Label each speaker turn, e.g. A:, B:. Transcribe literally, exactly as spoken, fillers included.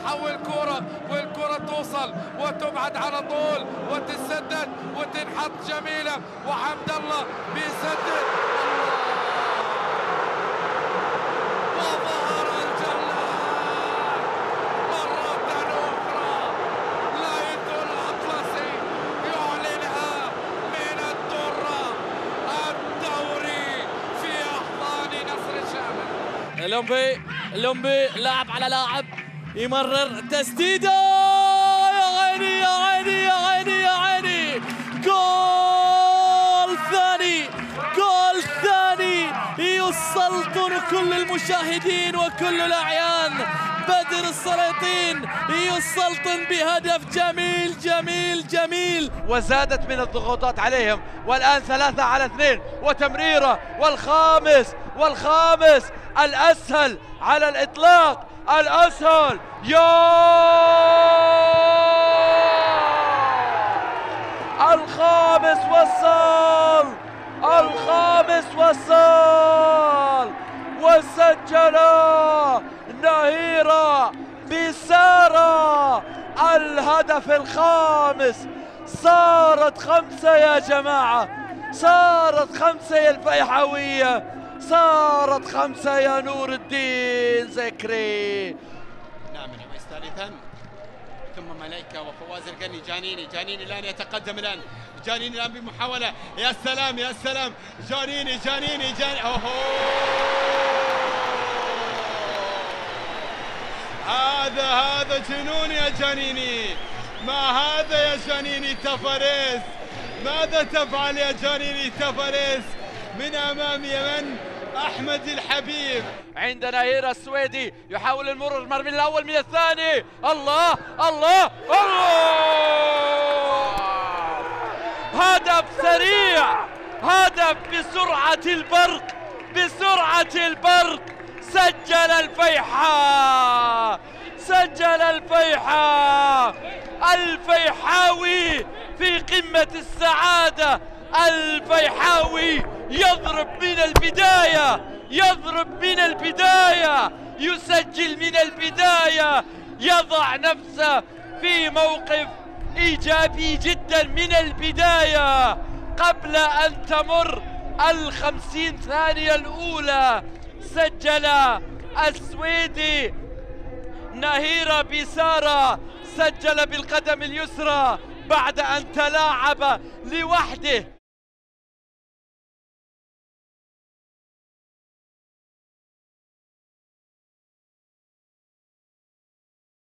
A: يحول كرة والكرة توصل وتبعد على طول وتسدد وتنحط جميلة وحمد الله بيسدد. وظهر الجلاد مرة أخرى. لايت الأطلسي يعلنها من الدرة الدوري في أحضان نصر الشامل.
B: اللومبي اللومبي لاعب على لاعب يمرر تسديده. يا عيني يا عيني يا عيني يا عيني. جول ثاني جول ثاني يسلطن كل المشاهدين وكل الأعيان. بدر السليطين يسلطن بهدف جميل جميل جميل.
C: وزادت من الضغوطات عليهم، والآن ثلاثة على اثنين وتمريرة والخامس والخامس الأسهل على الإطلاق الأسهل. يا الخامس وصل الخامس وصل وسجل نهيرة بيسارة الهدف الخامس. صارت خمسة يا جماعة، صارت خمسة يا الفيحاوية، صارت خمسة يا نور الدين ذكري.
D: نعم عويس ثالثا ثم ملايكة وفواز القني. جانيني جانيني الآن يتقدم الآن جانيني الآن بمحاولة. يا سلام يا سلام جانيني جانيني جانيني. أوه هذا هذا جنون يا جانيني. ما هذا يا جانيني تفاريس؟ ماذا تفعل يا جانيني تفاريس من أمام يمن أحمد الحبيب؟
C: عندنا هيرا السويدي يحاول المرور المرمي الأول من الثاني. الله الله الله. هدف سريع، هدف بسرعة البرق بسرعة البرق. سجل الفيحاء سجل الفيحاء. الفيحاوي في قمة السعادة. الفيحاوي يضرب من البداية يضرب من البداية يسجل من البداية. يضع نفسه في موقف إيجابي جدا من البداية قبل أن تمر الخمسين ثانية الأولى. سجل السويدي نهيرة بيسارة، سجل بالقدم اليسرى بعد أن تلاعب لوحده